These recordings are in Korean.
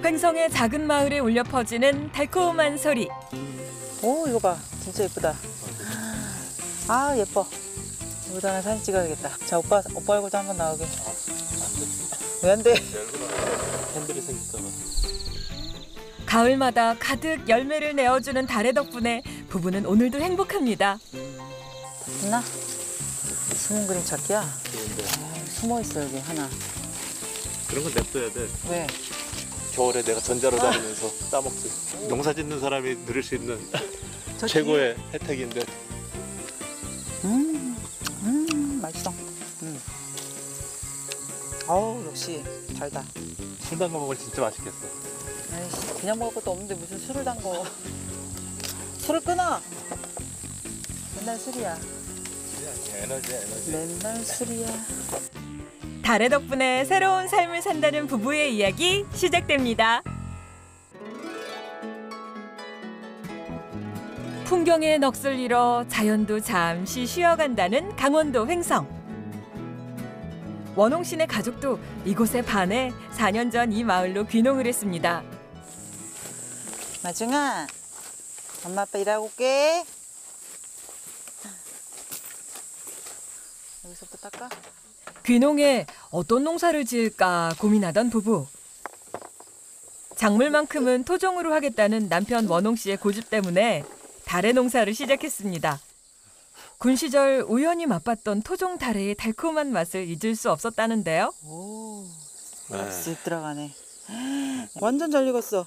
횡성의 작은 마을에 울려 퍼지는 달콤한 소리. 오, 이거 봐. 진짜 예쁘다. 아, 예뻐. 여기다가 사진 찍어야겠다. 자, 오빠 얼굴도 한번 나오게. 왜 안 돼? 팬들이 생길까 봐. 가을마다 가득 열매를 내어주는 달의 덕분에 부부는 오늘도 행복합니다. 됐나? 숨은 그림 찾기야? 숨어 있어, 여기 하나. 그런 건 냅둬야 돼. 왜? 겨울에 내가 전자로 다니면서 따먹지. 농사 짓는 사람이 누릴 수 있는 최고의 혜택인데. 맛있어. 어우, 역시 달다. 술 담가 먹으면 진짜 맛있겠어. 아이씨, 그냥 먹을 것도 없는데 무슨 술을 담궈. 술을 끊어. 맨날 술이야. 에너지야. 맨날 술이야. 달의 덕분에 새로운 삶을 산다는 부부의 이야기 시작됩니다. 풍경의 넋을 잃어 자연도 잠시 쉬어간다는 강원도 횡성. 원홍 씨네 가족도 이곳에 반해 4년 전 이 마을로 귀농을 했습니다. 마중아, 엄마 아빠 일하고 올게. 여기서부터 닦아? 귀농에 어떤 농사를 지을까 고민하던 부부. 작물만큼은 토종으로 하겠다는 남편 원홍 씨의 고집 때문에 달의 농사를 시작했습니다. 군 시절 우연히 맛봤던 토종 달의 달콤한 맛을 잊을 수 없었다는데요. 오, 쓱 들어가네. 완전 잘 익었어.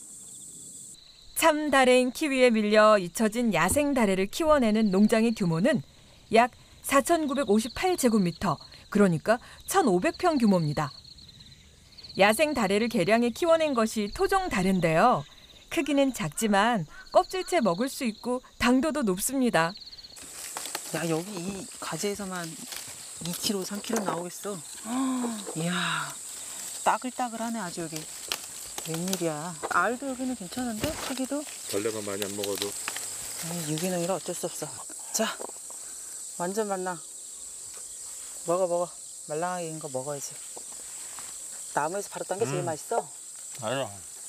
참 달래인 키위에 밀려 잊혀진 야생 달래를 키워내는 농장의 규모는 약 4,958제곱미터, 그러니까 1,500평 규모입니다. 야생 달래를 개량해 키워낸 것이 토종 달래인데요. 크기는 작지만 껍질째 먹을 수 있고 당도도 높습니다. 야, 여기 이 가지에서만 2kg, 3kg 나오겠어. 이야, 따글따글하네 아주 여기. 웬일이야. 알도 여기는 괜찮은데? 크기도? 벌레만 많이 안 먹어도. 유기농이라 어쩔 수 없어. 자, 완전 말랑. 먹어. 말랑하게 익은 거 먹어야지. 나무에서 바로 딴 게 제일 맛있어. 아니야.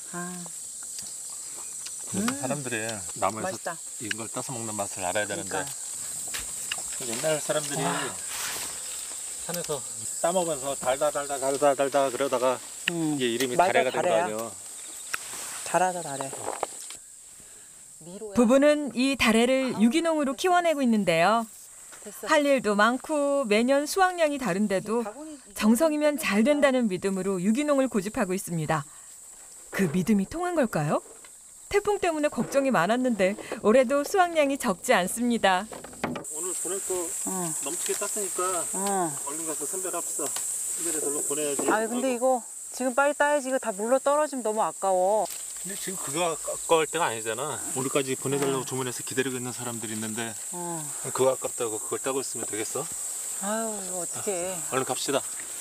사람들이 나무에서 맛있다. 익은 걸 따서 먹는 맛을 알아야 되는데. 그러니까. 옛날 사람들이 산에서 따먹으면서 달다 그러다가 이게 이름이 맞아, 달래가 된 거 달래야. 아니야. 달해. 부부는 이 달래를 유기농으로 키워내고 있는데요. 됐어. 할 일도 많고 매년 수확량이 다른데도 정성이면 잘 된다는 믿음으로 유기농을 고집하고 있습니다. 그 믿음이 통한 걸까요? 태풍 때문에 걱정이 많았는데 올해도 수확량이 적지 않습니다. 오늘 보낼 거 넘치게 땄으니까 얼른 가서 선별합시다. 선별해서 얼른 보내야지. 아, 근데 이거 지금 빨리 따야지. 이거 다 물러 떨어지면 너무 아까워. 근데 지금 그거 아까울 때가 아니잖아. 우리까지 보내달라고 주문해서 기다리고 있는 사람들이 있는데 그거 아깝다고 그걸 따고 있으면 되겠어? 아유, 이거 어떡해. 얼른 갑시다.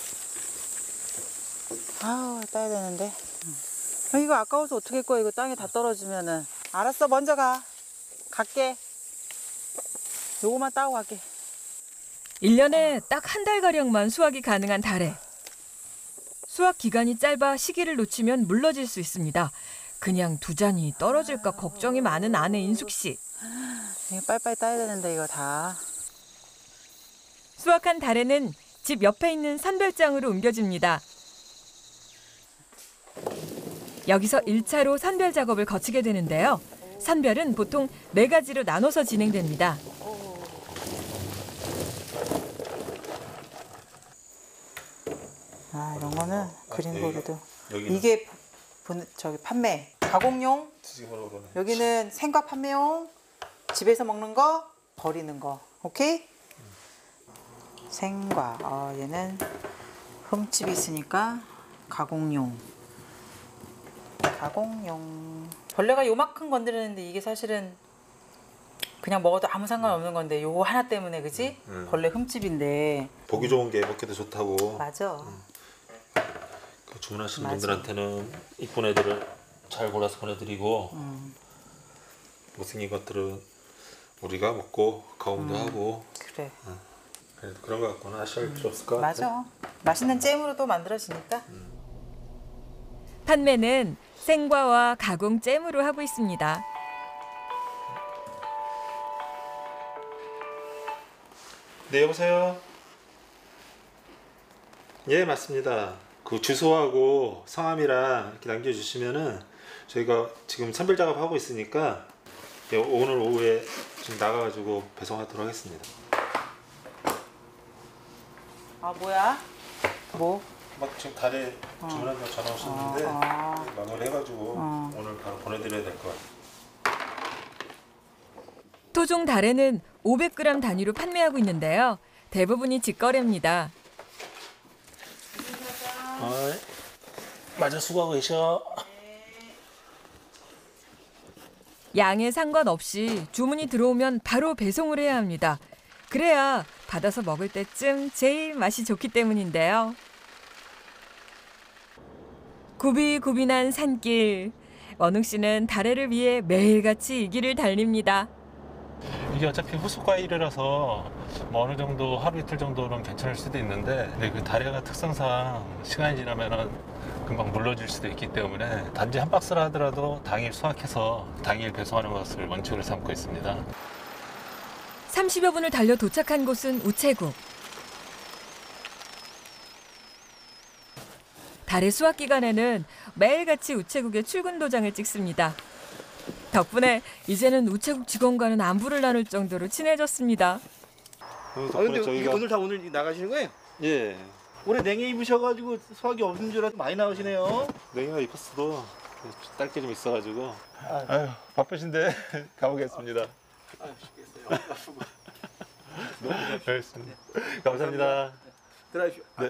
아유, 따야 되는데. 이거 아까워서 어떻게 할 거야. 이거 땅에 다 떨어지면은. 알았어, 먼저 갈게. 요거만 따고 갈게. 1년에 딱 한 달가량만 수확이 가능한 달래. 수확 기간이 짧아 시기를 놓치면 물러질 수 있습니다. 그냥 두자니 떨어질까 걱정이 많은 아내 인숙 씨. 이거 빨리빨리 따야 되는데 이거 다. 수확한 달래는 집 옆에 있는 선별장으로 옮겨집니다. 여기서 1차로 선별 작업을 거치게 되는데요. 선별은 보통 4가지로 나눠서 진행됩니다. 아, 이런 거는 그린보드도. 여기는 이게 저기 판매. 가공용. 뒤집어놓으러 그러네. 여기는 생과 판매용. 집에서 먹는 거, 버리는 거. 오케이? 생과. 얘는 흠집이 있으니까 가공용. 벌레가 요만큼 건드리는데 이게 사실은 그냥 먹어도 아무 상관없는 건데 요거 하나 때문에, 그지? 벌레 흠집인데. 보기 좋은 게 먹기도 좋다고. 맞아. 그 주문하시는 분들한테는 이쁜 애들을 잘 골라서 보내드리고 못생긴 것들은 우리가 먹고 가공도 하고. 그래. 그런 거 갖고는 아쉬울 필요 없을 것 같아. 맞아. 맛있는 잼으로도 만들어지니까. 판매는 생과와 가공 잼으로 하고 있습니다. 네, 여보세요? 예, 맞습니다. 그 주소하고 성함이랑 이렇게 남겨주시면은 저희가 지금 선별 작업하고 있으니까 예, 오늘 오후에 좀 나가가지고 배송하도록 하겠습니다. 아 뭐야? 뭐? 막 지금 달에 주문한다고 전화 오셨는데 마무리 해가지고 오늘 바로 보내드려야 될 것 같아요. 토종 달에는 500g 단위로 판매하고 있는데요. 대부분이 직거래입니다. 맞아, 수고하고 계셔. 양에 상관없이 주문이 들어오면 바로 배송을 해야 합니다. 그래야 받아서 먹을 때쯤 제일 맛이 좋기 때문인데요. 구비구비난 산길. 원웅 씨는 달해를 위해 매일같이 이 길을 달립니다. 이게 어차피 후속 과일이라서 뭐 어느 정도 하루 이틀 정도는 괜찮을 수도 있는데 근데 그 달해가 특성상 시간이 지나면은 금방 물러질 수도 있기 때문에 단지 한 박스라 하더라도 당일 수확해서 당일 배송하는 것을 원칙으로 삼고 있습니다. 30여 분을 달려 도착한 곳은 우체국. 달의 수확 기간에는 매일같이 우체국에 출근 도장을 찍습니다. 덕분에 이제는 우체국 직원과는 안부를 나눌 정도로 친해졌습니다. 근데 오늘 다 오늘 나가시는 거예요? 예, 올해 냉해 입으셔가지고 수확이 없는 줄 알았는데 많이 나오시네요. 냉이가 입었어도 딸 게 좀 있어가지고 아유, 바쁘신데 가보겠습니다. 알겠습니다. 감사합니다. 들어가십시오. 네.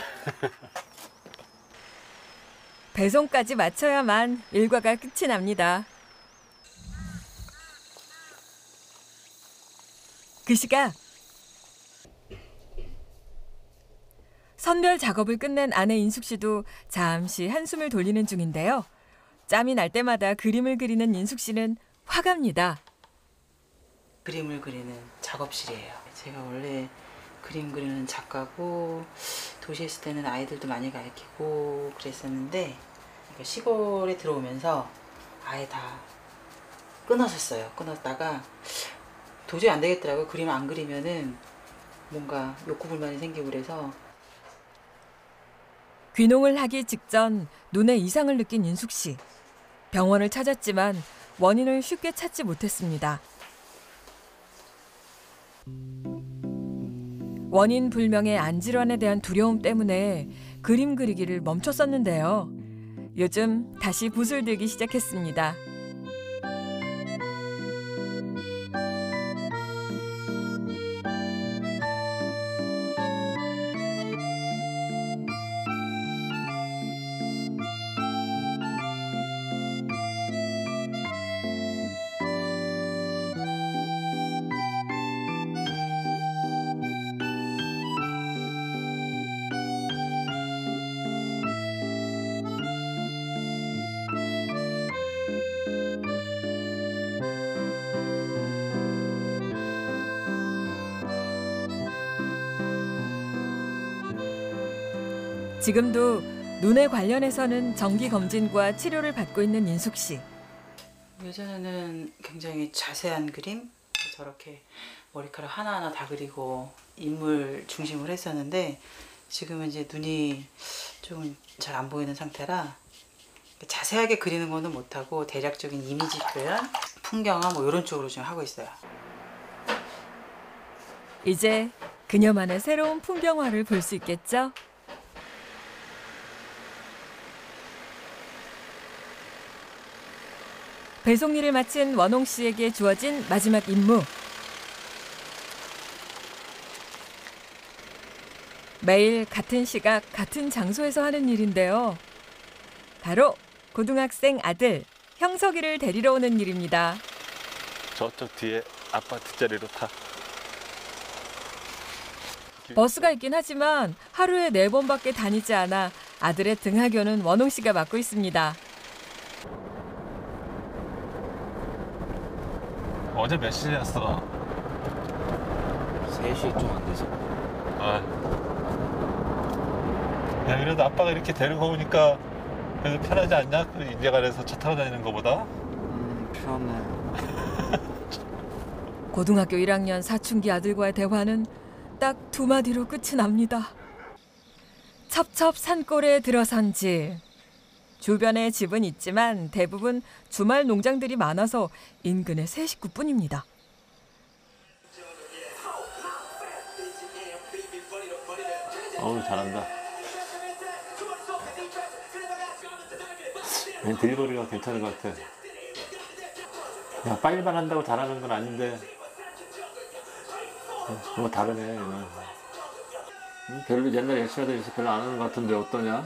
배송까지 마쳐야만 일과가 끝이 납니다. 그 시각 선별 작업을 끝낸 아내 인숙 씨도 잠시 한숨을 돌리는 중인데요. 짬이 날 때마다 그림을 그리는 인숙 씨는 화갑니다. 그림을 그리는 작업실이에요. 제가 원래 그림 그리는 작가고 도시에 있을 때는 아이들도 많이 가르치고 그랬었는데 시골에 들어오면서 아예 다 끊었었어요. 끊었다가 도저히 안 되겠더라고요. 그림 안 그리면은 뭔가 욕구불만이 생기고 그래서. 귀농을 하기 직전 눈에 이상을 느낀 인숙 씨. 병원을 찾았지만 원인을 쉽게 찾지 못했습니다. 원인 불명의 안질환에 대한 두려움 때문에 그림 그리기를 멈췄었는데요. 요즘 다시 붓을 들기 시작했습니다. 지금도 눈에 관련해서는 정기 검진과 치료를 받고 있는 인숙 씨. 예전에는 굉장히 자세한 그림, 저렇게 머리카락 하나하나 다 그리고 인물 중심으로 했었는데 지금은 이제 눈이 좀 잘 안 보이는 상태라 자세하게 그리는 거는 못하고 대략적인 이미지 표현, 풍경화 뭐 이런 쪽으로 좀 하고 있어요. 이제 그녀만의 새로운 풍경화를 볼 수 있겠죠? 배송 일을 마친 원홍 씨에게 주어진 마지막 임무. 매일 같은 시각, 같은 장소에서 하는 일인데요. 바로 고등학생 아들 형석이를 데리러 오는 일입니다. 저쪽 뒤에 아파트 자리로 타. 버스가 있긴 하지만 하루에 4번밖에 다니지 않아 아들의 등하교는 원홍 씨가 맡고 있습니다. 어제 몇 시에 왔어? 3시 좀 안 돼서. 아. 야, 그래도 아빠가 이렇게 데리고 오니까 그래서 편하지 않냐? 그 인제간에서 차 타고 다니는 것보다? 편해. 고등학교 1학년 사춘기 아들과의 대화는 딱 두 마디로 끝이 납니다. 첩첩 산골에 들어선 집. 주변에 집은 있지만 대부분 주말 농장들이 많아서 인근의 세 식구뿐입니다. 어우, 잘한다. 딜거리가 괜찮은 것 같아. 야, 빨리만 한다고 잘하는 건 아닌데 뭐 다르네. 별로 옛날에 열심히 하던 일 별로 안 하는 것 같은데 어떠냐?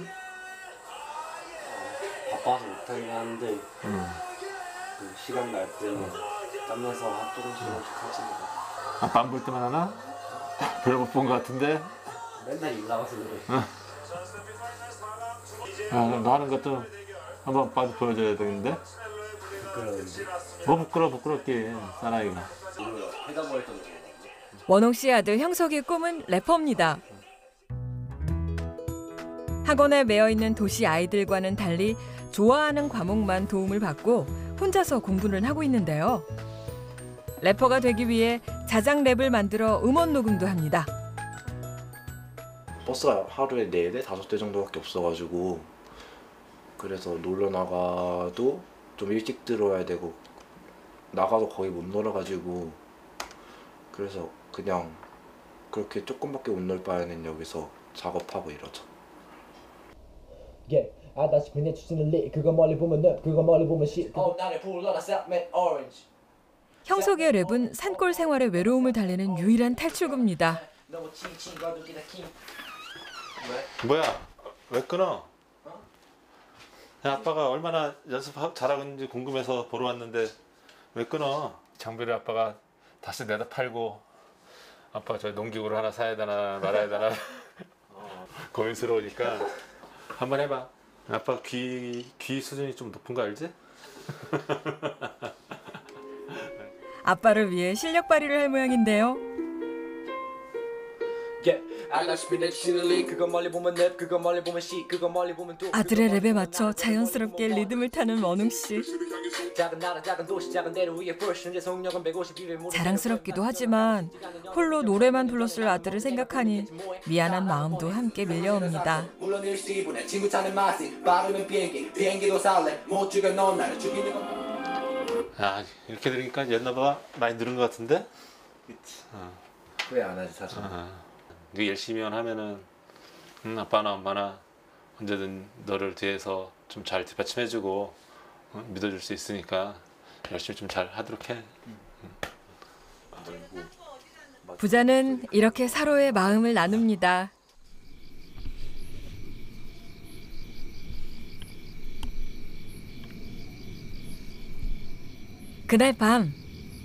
바빠서 못하긴 하는데 그 시간 날 때는 땀내서 조금씩 하지. 아빠 안 볼 때만 하나? 별로 못 본 것 같은데? 맨날 일 나가서 그래. 그럼 너 하는 것도 한번 봐도 보여줘야 되는데? 부끄러운지. 뭐 부끄럽게 사나이가. 해다 버렸던 거. 원홍 씨 아들 형석의 꿈은 래퍼입니다. 학원에 매여 있는 도시 아이들과는 달리 좋아하는 과목만 도움을 받고 혼자서 공부를 하고 있는데요. 래퍼가 되기 위해 자작 랩을 만들어 음원 녹음도 합니다. 버스가 하루에 4대, 5대 정도밖에 없어가지고 그래서 놀러 나가도 좀 일찍 들어야 되고 나가도 거의 못 놀아가지고 그래서 그냥 그렇게 조금밖에 못 놀 바에는 여기서 작업하고 이러죠. 아다시피 내 추진을 리 그거 멀리 보면 너 그거 멀리 보면 시 나를 불러라 sapman orange. 형석의 랩은 산골 생활의 외로움을 달래는 유일한 탈출구입니다. 너무 칭칭 거두기다 킹. 뭐야? 왜 끊어? 야, 아빠가 얼마나 연습 잘하고 있는지 궁금해서 보러 왔는데 왜 끊어? 장비를 아빠가 다시 내다 팔고 아빠 저 농기구를 하나 사야 되나 말아야 되나 고민스러우니까 한번 해봐. 아빠 귀 수준이 좀 높은 거 알지? 아빠를 위해 실력 발휘를 할 모양인데요. 아다시피 내 추진을 리 그거 멀리 보면 너 그거 멀리 보면 시 그거 멀리 보면 도. 아들의 랩에 맞춰 자연스럽게 리듬을 타는 원웅 씨. 작은 나라 작은 도시 작은 대로 위에 first 현재 속력은 152. 자랑스럽기도 하지만 홀로 노래만 불렀을 아들을 생각하니 미안한 마음도 함께 밀려옵니다. 물론 일시분에 친구 찾는 맛이 빠르면 비행기도 살래 못 죽여 넌 나를 죽이는 건. 아, 이렇게 들으니까 옛날보다 많이 늘은 것 같은데? 그치. 왜 안 하지 사실. 네 열심히만 하면은 아빠나 엄마나 언제든 너를 뒤에서 좀 잘 뒷받침해주고 믿어줄 수 있으니까 열심히 좀 잘 하도록 해. 부자는 이렇게 서로의 마음을 나눕니다. 그날 밤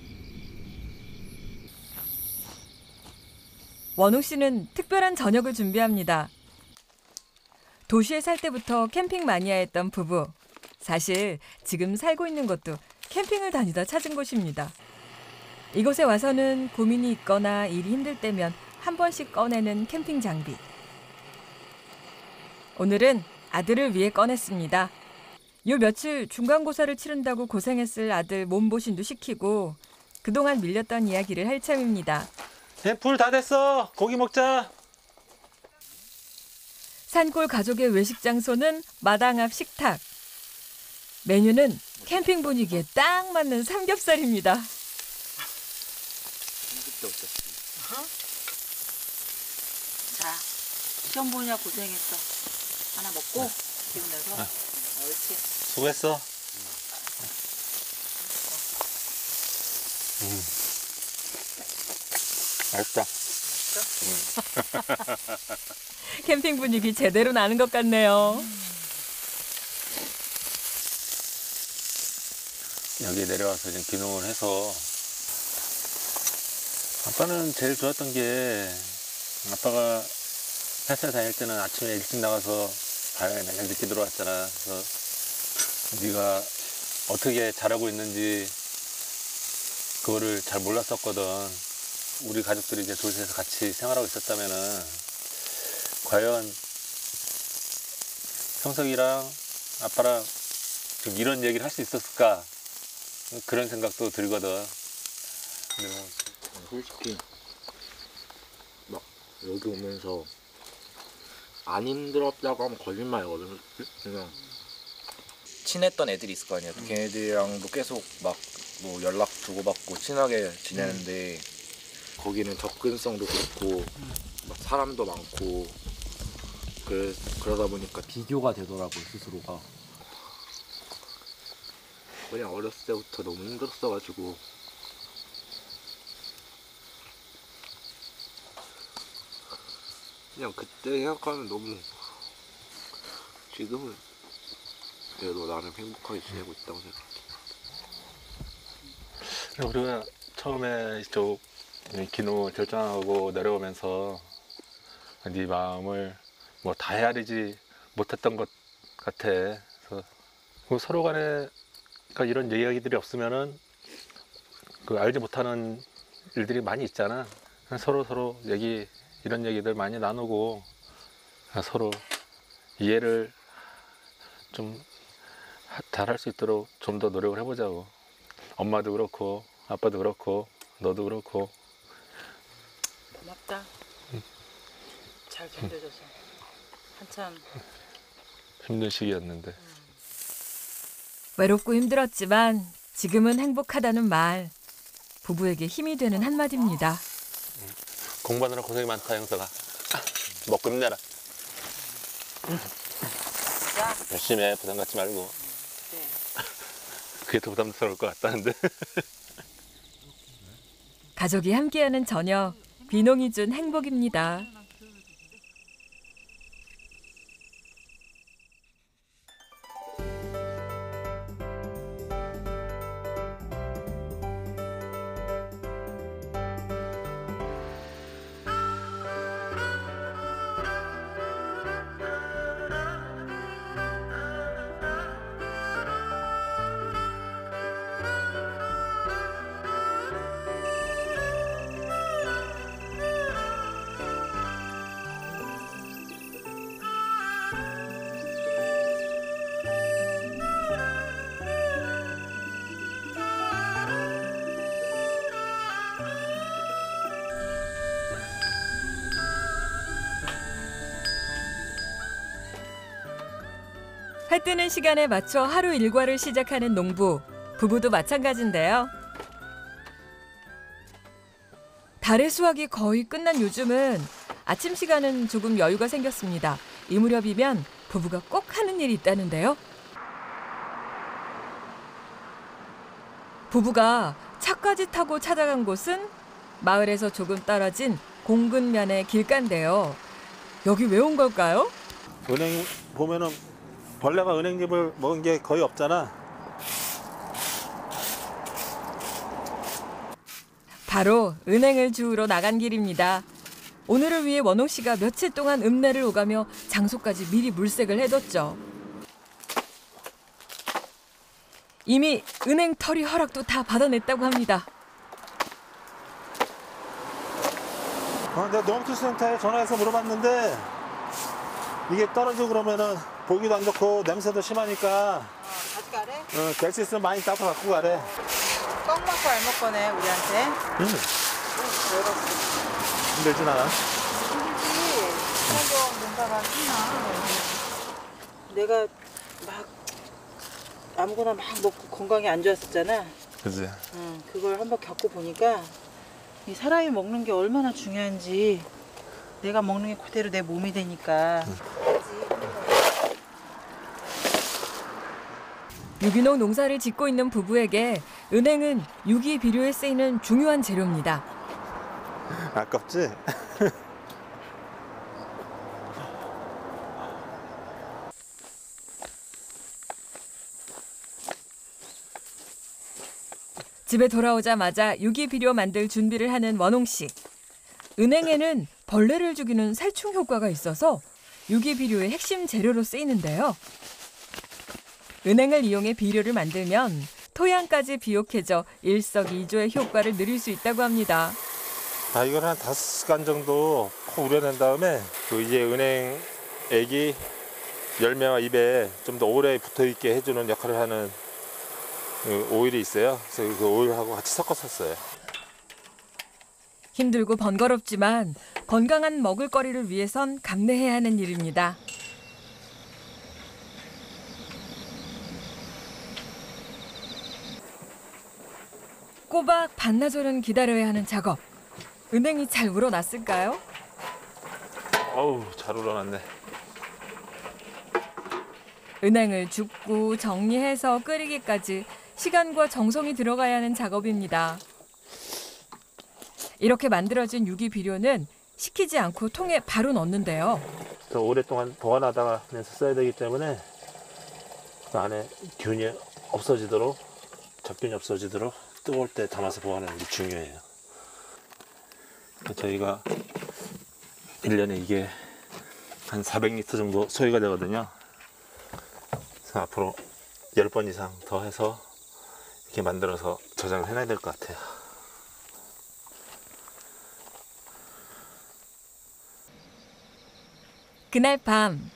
원웅 씨는 특별한 저녁을 준비합니다. 도시에 살 때부터 캠핑 마니아였던 부부. 사실 지금 살고 있는 곳도 캠핑을 다니다 찾은 곳입니다. 이곳에 와서는 고민이 있거나 일이 힘들 때면 한 번씩 꺼내는 캠핑 장비. 오늘은 아들을 위해 꺼냈습니다. 요 며칠 중간고사를 치른다고 고생했을 아들 몸보신도 시키고 그동안 밀렸던 이야기를 할 참입니다. 불 다 됐어. 고기 먹자. 산골 가족의 외식 장소는 마당 앞 식탁. 메뉴는 캠핑 분위기에 딱 맞는 삼겹살입니다. 자, 시험 보느냐 고생했어. 하나 먹고 기분 내서. 옳지. 수고했어. 맛있다. 캠핑 분위기 제대로 나는 것 같네요. 여기 내려와서 지금 귀농을 해서 아빠는 제일 좋았던 게 아빠가 회사에 다닐 때는 아침에 일찍 나가서 밤에 맨날 늦게 들어왔잖아. 그래서 네가 어떻게 잘하고 있는지 그거를 잘 몰랐었거든. 우리 가족들이 이제 도시에서 같이 생활하고 있었다면은 과연 형석이랑 아빠랑 좀 이런 얘기를 할 수 있었을까 그런 생각도 들거든. 근데 뭐 솔직히 막 여기 오면서 안 힘들었다고 하면 거짓말이거든. 그냥 친했던 애들이 있을 거 아니야. 걔네들이랑도 계속 막 뭐 연락 주고받고 친하게 지내는데 거기는 접근성도 좋고 막 사람도 많고 그러다 보니까 비교가 되더라고요, 스스로가. 그냥 어렸을 때부터 너무 힘들었어가지고 그냥 그때 생각하면 너무 지금은 그래도 나름 행복하게 지내고 있다고 생각해. 우리가 처음에 이쪽 기노 결정하고 내려오면서 네 마음을 뭐 다 헤아리지 못했던 것 같아. 그래서 서로 간에 그러니까 이런 이야기들이 없으면은 그 알지 못하는 일들이 많이 있잖아. 서로 이런 얘기들 많이 나누고 서로 이해를 좀 잘할 수 있도록 좀 더 노력을 해보자고. 엄마도 그렇고 아빠도 그렇고 너도 그렇고. 고맙다. 잘 견뎌줘서. 한참 힘든 시기였는데. 외롭고 힘들었지만 지금은 행복하다는 말. 부부에게 힘이 되는 한마디입니다. 공부하느라 고생이 많다, 형사가. 먹고 힘내라. 열심히 해, 부담 갖지 말고. 네. 그게 더 부담스러울 것 같다는데. 가족이 함께하는 저녁, 귀농이 준 행복입니다. 해 뜨는 시간에 맞춰 하루 일과를 시작하는 농부. 부부도 마찬가지인데요. 달의 수확이 거의 끝난 요즘은 아침 시간은 조금 여유가 생겼습니다. 이 무렵이면 부부가 꼭 하는 일이 있다는데요. 부부가 차까지 타고 찾아간 곳은 마을에서 조금 떨어진 공근면의 길가인데요. 여기 왜 온 걸까요? 은행 보면은 벌레가 은행잎을 먹은 게 거의 없잖아. 바로 은행을 주우러 나간 길입니다. 오늘을 위해 원홍 씨가 며칠 동안 읍내를 오가며 장소까지 미리 물색을 해뒀죠. 이미 은행 털이 허락도 다 받아냈다고 합니다. 내가 농업투센터에 전화해서 물어봤는데 이게 떨어지고 그러면은 보기도 안 좋고 냄새도 심하니까 같이 가래? 될 수 있으면 많이 따서 갖고 가래. 떡 먹고 알 먹거네 우리한테. 힘들진 않아. 힘들지. 사정 뭔가가 힘나. 내가 막 아무거나 막 먹고 건강이 안 좋았었잖아. 그지. 그걸 한번 겪고 보니까 이 사람이 먹는 게 얼마나 중요한지 내가 먹는 게 그대로 내 몸이 되니까. 유기농 농사를 짓고 있는 부부에게 은행은 유기 비료에 쓰이는 중요한 재료입니다. 아깝지? 집에 돌아오자마자 유기 비료 만들 준비를 하는 원홍 씨. 은행에는 벌레를 죽이는 살충 효과가 있어서 유기 비료의 핵심 재료로 쓰이는데요. 은행을 이용해 비료를 만들면 토양까지 비옥해져 일석이조의 효과를 누릴 수 있다고 합니다. 이걸 한 5시간 정도 우려낸 다음에 이제 은행 액이 열매와 잎에 좀 더 오래 붙어 있게 해주는 역할을 하는 그 오일이 있어요. 그래서 그 오일하고 같이 섞어서 썼어요. 힘들고 번거롭지만 건강한 먹을거리를 위해선 감내해야 하는 일입니다. 꼬박 반나절은 기다려야 하는 작업. 은행이 잘 우러났을까요? 어우, 잘 우러났네. 은행을 줍고 정리해서 끓이기까지 시간과 정성이 들어가야 하는 작업입니다. 이렇게 만들어진 유기비료는 식히지 않고 통에 바로 넣는데요. 더 오랫동안 보관하다가 써야 되기 때문에 그 안에 균이 없어지도록, 잡균이 없어지도록 뜨거울 때 담아서 보관하는 게 중요해요. 저희가 1년에 이게 한 400리터 정도 소요가 되거든요. 그래서 앞으로 10번 이상 더 해서 이렇게 만들어서 저장을 해놔야 될 것 같아요. 그날 밤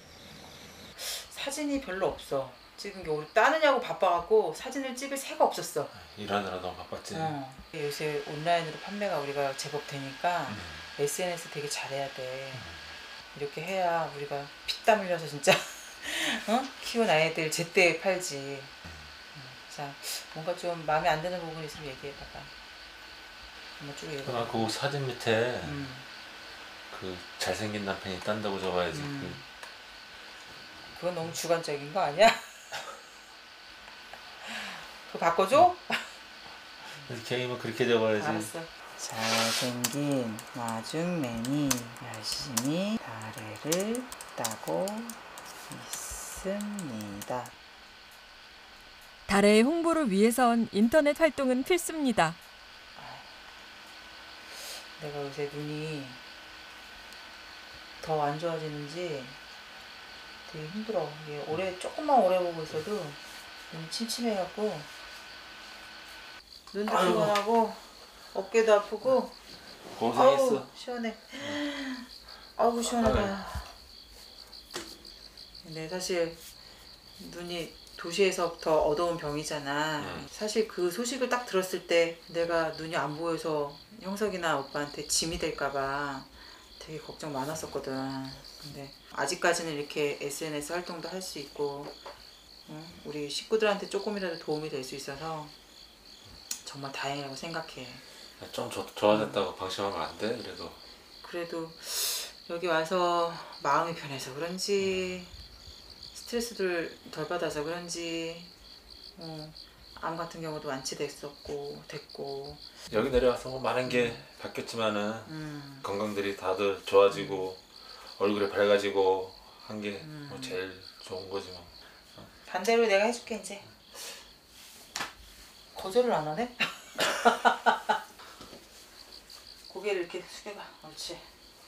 사진이 별로 없어. 찍은 게 우리 따느냐고 바빠갖고 사진을 찍을 새가 없었어. 일하느라 너무 바빴지. 요새 온라인으로 판매가 우리가 제법 되니까 SNS 되게 잘해야 돼. 이렇게 해야 우리가 피땀 흘려서 진짜 키운 아이들 제때 팔지. 자, 뭔가 좀 마음에 안 드는 부분이 있으면 얘기해봐봐. 한번 쭉 얘기해봐. 그 사진 밑에 그 잘생긴 남편이 딴다고 적어야지. 그건 너무 주관적인 거 아니야? 그거 바꿔줘? 개임은 그렇게 적어야지. 알았어. 잘생긴 마중맨이 열심히 다래를 따고 있습니다. 달의 홍보를 위해선 인터넷 활동은 필수입니다. 내가 요새 눈이 더 안 좋아지는지 되게 힘들어. 이게 조금만 오래 보고 있어도 눈이 침침해갖고 눈도 피곤하고 어깨도 아프고. 고생했어. 아우, 시원해. 아우 시원하다. 근데 사실 눈이 도시에서부터 얻어온 병이잖아. 사실 그 소식을 딱 들었을 때 내가 눈이 안 보여서 형석이나 오빠한테 짐이 될까봐 되게 걱정 많았었거든. 근데 아직까지는 이렇게 SNS 활동도 할 수 있고 우리 식구들한테 조금이라도 도움이 될 수 있어서 정말 다행이라고 생각해. 좀 좋아졌다고 방심하면 안 돼. 그래도 여기 와서 마음이 편해서 그런지 스트레스를 덜 받아서 그런지 암 같은 경우도 완치됐고 여기 내려와서 뭐 많은 게 바뀌었지만은 건강들이 다들 좋아지고 얼굴이 밝아지고 한 게 뭐 제일 좋은 거지 뭐. 반대로 내가 해줄게 이제. 거절을 안 하네? 고개를 이렇게 숙여봐. 옳지.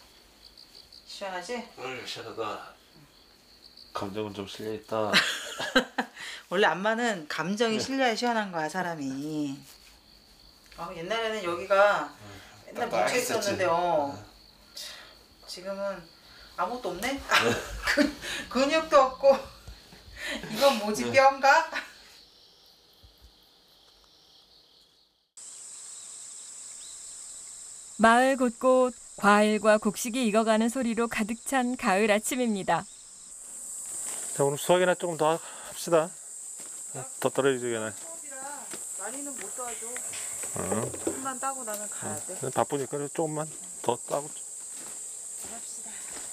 시원하지? 시원하다. 감정은 좀 실려있다. 원래 안마는 감정이 실려야 시원한 거야 사람이. 옛날에는 여기가 맨날 뭉쳐 있었는데 지금은 아무것도 없네? 근육도 없고. 이건 뭐지, 뼈인가? 마을 곳곳 과일과 곡식이 익어가는 소리로 가득 찬 가을 아침입니다. 자, 오늘 수확이나 조금 더 합시다. 더 떨어지게 나. 수업이라 많이는 못 도와줘. 조금만 따고 나면 가야 돼. 바쁘니까 조금만 더 따고. 합시다.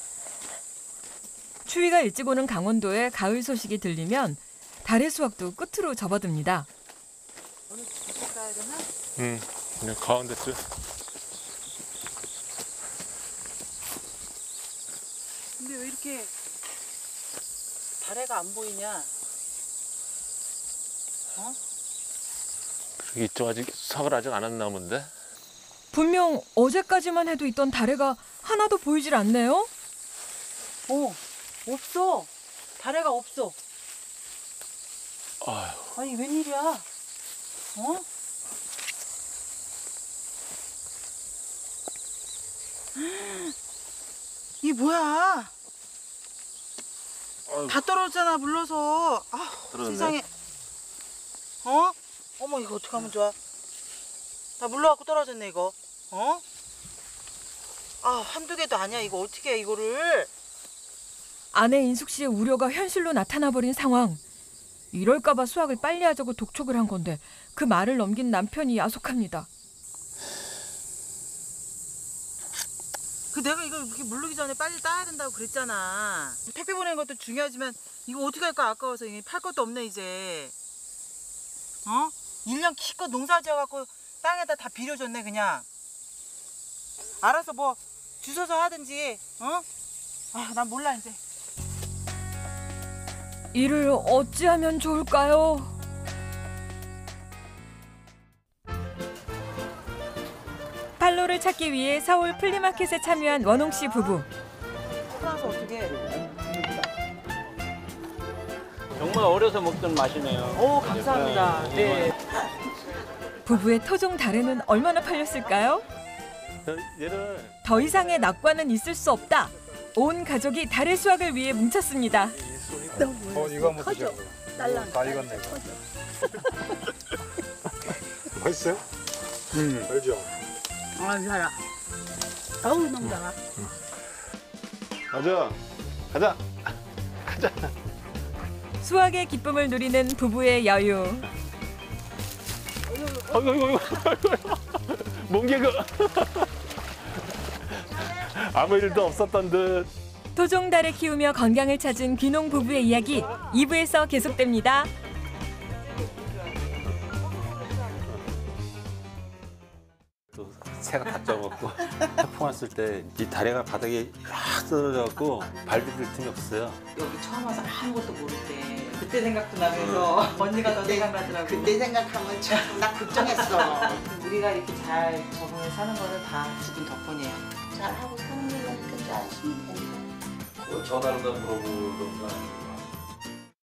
추위가 일찍 오는 강원도에 가을 소식이 들리면 달의 수확도 끝으로 접어듭니다. 오늘 직접 가야 되나? 그냥 가운데쯤. 근데 왜 이렇게 다래가 안 보이냐? 이쪽 아직 수확을 아직 안 했나 본데. 분명 어제까지만 해도 있던 다래가 하나도 보이질 않네요. 없어. 다래가 없어. 아휴. 아니 웬일이야? 이게 뭐야? 다 떨어졌잖아 물러서. 아 세상에. 어? 어머 이거 어떡하면 좋아. 다 물러갖고 떨어졌네 이거. 어? 아 한두 개도 아니야 이거 어떻게 해 이거를. 아내 인숙 씨의 우려가 현실로 나타나 버린 상황. 이럴까 봐 수확을 빨리 하자고 독촉을 한 건데 그 말을 넘긴 남편이 야속합니다. 그 내가 이거 이렇게 물르기 전에 빨리 따야 된다고 그랬잖아. 택배 보내는 것도 중요하지만 이거 어떻게 할까 아까워서 팔 것도 없네 이제. 어? 1년 기껏 농사 지어갖고 땅에다 다 비료줬네 그냥. 알아서 뭐 주워서 하든지. 어? 아, 난 몰라 이제. 이를 어찌하면 좋을까요? 팔로를 찾기 위해 서울 플리마켓에 참여한 원홍 씨 부부. 풀어서 어떻게 해? 정말 어려서 먹던 맛이네요. 오 감사합니다. 네. 부부의 토종 다래는 얼마나 팔렸을까요? 얘를 더 이상의 낙과는 있을 수 없다. 온 가족이 다래 수확을 위해 뭉쳤습니다. 이거 한번 드셔. 다 익었네. 맛있어요? 알죠? 아 살아. 아우 너무 달아. 가자. 수확의 기쁨을 누리는 부부의 여유. 어이구 몽개그 아무 일도 없었던 듯. 토종 다래 키우며 건강을 찾은 귀농 부부의 이야기 2부에서 계속됩니다. 또 새가 다 쪄먹고 태풍 왔을 때 이 다리가 바닥에 쫙 떨어져갖고 발 디딜 틈이 없어요. 여기 처음 와서 아무것도 모를 때 그때 생각도 나면서 언니가 더 생각나더라고. 그때 생각하면 참 나 걱정했어. 우리가 이렇게 잘 적응을 사는 거는 다 두 분 덕분이에요. 잘하고 사는 거니까 잘 하시면 된다. 뭐 전화로나 물어보던가